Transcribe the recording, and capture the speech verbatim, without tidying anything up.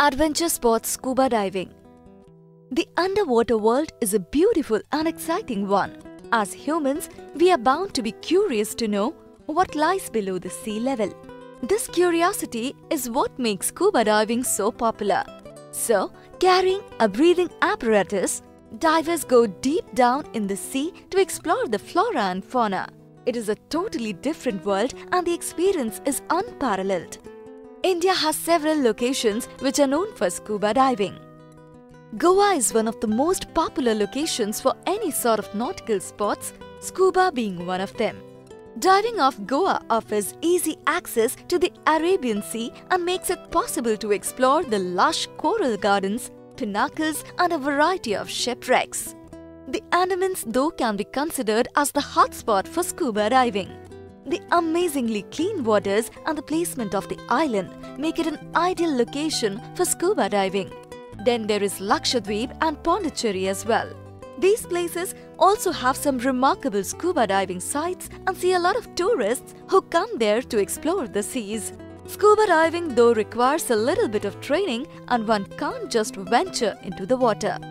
Adventure sports scuba diving. The underwater world is a beautiful and exciting one. As humans, we are bound to be curious to know what lies below the sea level. This curiosity is what makes scuba diving so popular. So, carrying a breathing apparatus, divers go deep down in the sea to explore the flora and fauna. It is a totally different world and the experience is unparalleled. India has several locations which are known for scuba diving. Goa is one of the most popular locations for any sort of nautical sports, scuba being one of them. Diving off Goa offers easy access to the Arabian Sea and makes it possible to explore the lush coral gardens, pinnacles and a variety of shipwrecks. The Andamans though can be considered as the hotspot for scuba diving. The amazingly clean waters and the placement of the island make it an ideal location for scuba diving. Then there is Lakshadweep and Pondicherry as well. These places also have some remarkable scuba diving sites and see a lot of tourists who come there to explore the seas. Scuba diving though requires a little bit of training and one can't just venture into the water.